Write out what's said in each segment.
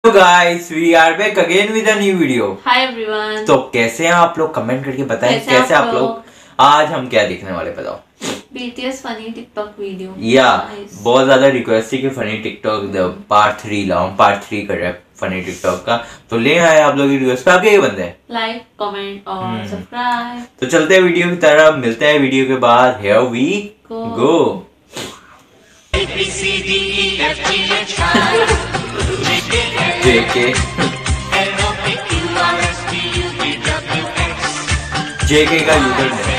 Guys we are back again with a new video. Hi everyone. तो कैसे हैं आप लोग, कमेंट करके बताएं कैसे आप लोग। आज हम क्या देखने वाले बताओ। BTS फनी टिकटॉक वीडियो बहुत ज्यादा रिक्वेस्ट थी कि फनी टिकटॉक पार्ट 3 लाओ, पार्ट 3 कर रहे हैं फनी टिकटॉक का, तो ले आए आप लोग की रिक्वेस्ट पे। आपके ये बंदे हैं लाइक कमेंट और सब्सक्राइब। तो चलते हैं वीडियो की तरफ, मिलते हैं वीडियो के बाद। Here we go. जेके का यूजर है।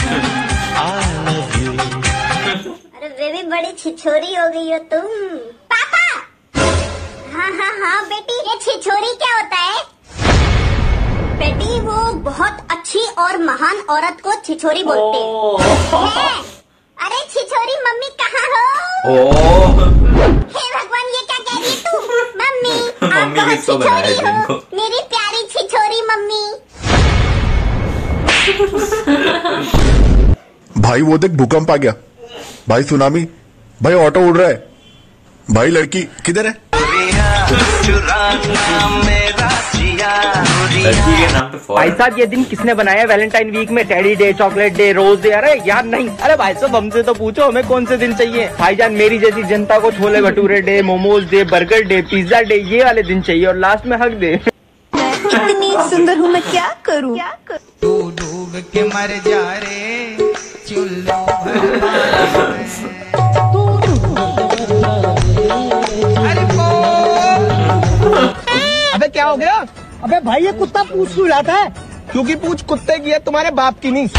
अरे बेबी बड़ी छिछोरी हो गई हो तुम। पापा। हाँ बेटी, ये छिछोरी क्या होता है? बेटी वो बहुत अच्छी और महान औरत को छिछोरी बोलते हैं। अरे छिछोरी मम्मी कहाँ हो? हे भगवान, ये क्या कह रही है तू? मम्मी आप बहुत छिछोरी हो, मेरी प्यारी छिछोरी मम्मी। भाई वो देख, भूकंप आ गया भाई, सुनामी भाई, ऑटो उड़ रहा है भाई, लड़की किधर है? भाई साहब ये दिन किसने बनाया? वैलेंटाइन वीक में teddy day, chocolate day, rose day? अरे यार नहीं। अरे भाई साहब हमसे तो पूछो हमें कौन से दिन चाहिए। भाईजान मेरी जैसी जनता को chole bhature day, momos day, burger day, pizza day, ये वाले दिन चाहिए और लास्ट में हक डे। इतनी सुंदर हूँ मैं, क्या करूँ? तू डूब के मर जा रे चुल्लू अबे क्या हो गया? अबे भाई ये कुत्ता पूछ क्यों लाता है? क्योंकि पूछ कुत्ते की है, तुम्हारे बाप की नहीं।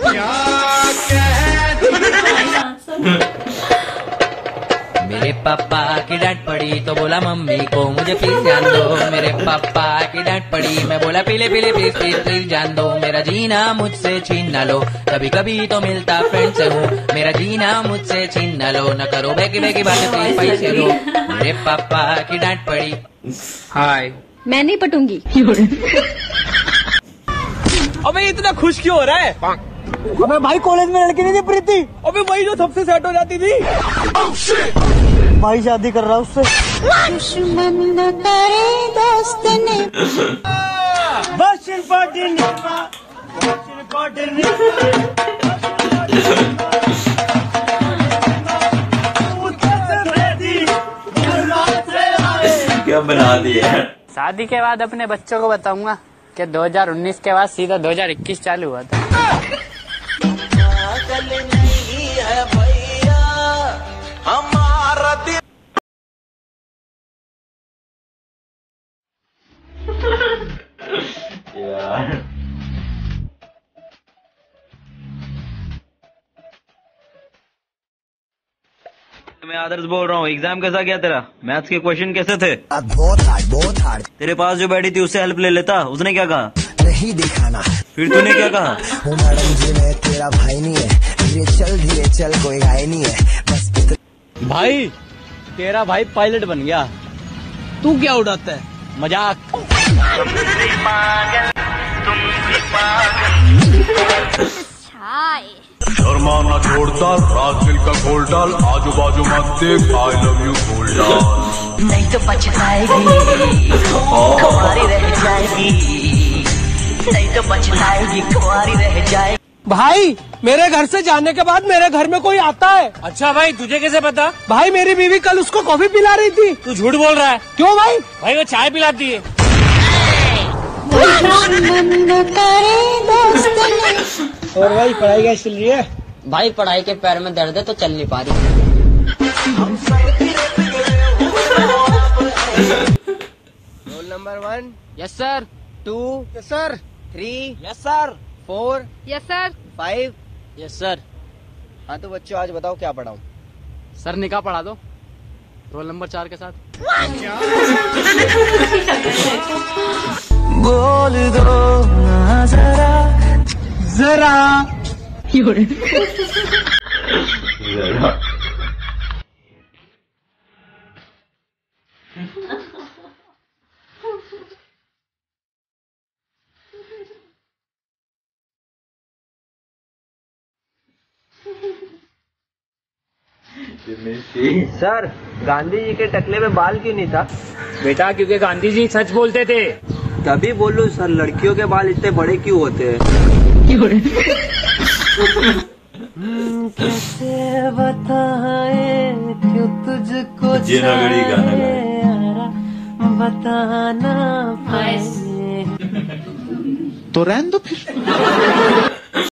मेरे पापा की डांट पड़ी तो बोला मम्मी को मुझे प्लीज जान दो। मेरे पापा की डांट पड़ी, मैं बोला पीले पीले प्लीज प्लीज प्लीज जान दो। मेरा जीना मुझसे छीन ना लो, कभी कभी तो मिलता फ्रेंड से हूँ। मेरा जीना मुझसे छीन ना लो, न करो बेकी बेकी बातें प्लीज पैसे दो। मेरे पापा की डांट पड़ी। हाय, मैं नहीं पटूंगी। अबे इतना खुश क्यों हो रहा है? अबे भाई कॉलेज में लड़की नहीं थी प्रीति? अबे वही जो सबसे सेट हो जाती थी। भाई शादी कर रहा उससे। दुश्मन न करे दोस्त ने। क्या बना दिया। शादी के बाद अपने बच्चों को बताऊंगा कि 2019 के बाद सीधा 2021 चालू हुआ था। यार मैं आदर्श बोल रहा हूँ। एग्जाम कैसा गया तेरा? मैथ्स के क्वेश्चन कैसे थे? बहुत हार्ड। तेरे पास जो बैठी थी उससे हेल्प ले लेता, उसने क्या कहा? नहीं दिखाना। फिर तूने क्या कहा? वो मैडम जी मैं तेरा भाई नहीं है, धीरे चल कोई घाई नहीं है बस। भाई तेरा भाई पायलट बन गया, तू क्या उड़ाता है? मजाक। शर्मा ना छोड़ता, रात दिल का घोल डाल, आजू बाजू मत देख, आई लव यू घोल डाल। नहीं तो पछताएगी, कुंवारी रह जाएगी। नहीं तो पछताएगी, कुंवारी रह जाएगी। भाई मेरे घर से जाने के बाद मेरे घर में कोई आता है। अच्छा भाई, तुझे कैसे पता? भाई मेरी बीवी कल उसको कॉफी पिला रही थी। तू झूठ बोल रहा है। क्यों भाई? भाई वो चाय पिलाती है। और भाई पढ़ाई कैसी चल रही है? भाई पढ़ाई के पैर में दर्द है तो चल नहीं पा रही। Roll number 1 yes sir. 2 yes sir. 3 yes sir. 4 yes sir. 5 yes sir. हाँ तो बच्चों आज बताओ क्या पढ़ाऊँ? सर निकाह पढ़ा दो रोल नंबर 4 के साथ। बोल दो ना जरा जरा। ये मेरी सर गांधी जी के टकले में बाल क्यों नहीं था? बेटा क्योंकि गांधी जी सच बोलते थे। तभी बोलूं सर, लड़कियों के बाल इतने बड़े क्यों होते हैं? कैसे बताए क्यों तुझको जिनागढ़ी गाना बताना तो रहने दो फिर।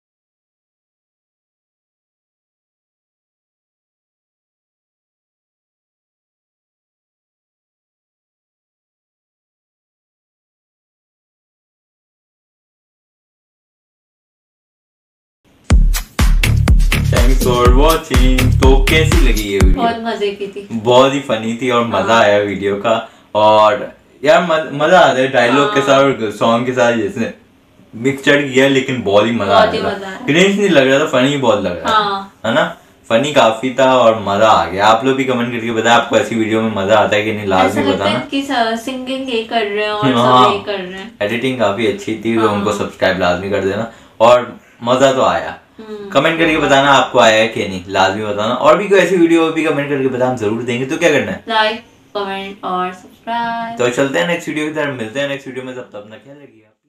Thanks for watching. तो कैसी लगी ये वीडियो? बहुत मजे की थी, बहुत ही फनी थी और मजा आया वीडियो का। और यार मजा आता है डायलॉग के साथ और सॉन्ग के साथ, जैसे मिक्सचर किया, लेकिन बहुत ही मजा आया। क्रिंज नहीं लग रहा था, फनी बहुत लग रहा है ना। फनी काफी था और मजा आ गया। आप लोग भी कमेंट करके बताएं आपको ऐसी वीडियो में मजा आता है कि नहीं, लाजमी बताना। कि सिंगिंग ये कर रहे हैं और सब ये कर रहे हैं। एडिटिंग काफी अच्छी थी, तो उनको सब्सक्राइब लाजमी कर देना। और मजा तो आया। कमेंट करके बताना आपको आया है कि नहीं, लाजमी बताना। और भी कोई ऐसी वीडियो भी कमेंट करके बताना, हम जरूर देंगे। तो क्या करना है? लाइक, कमेंट और सब्सक्राइब। तो चलते हैं नेक्स्ट वीडियो की तरफ, मिलते हैं नेक्स्ट वीडियो में। तब तक अपना ख्याल रखिए।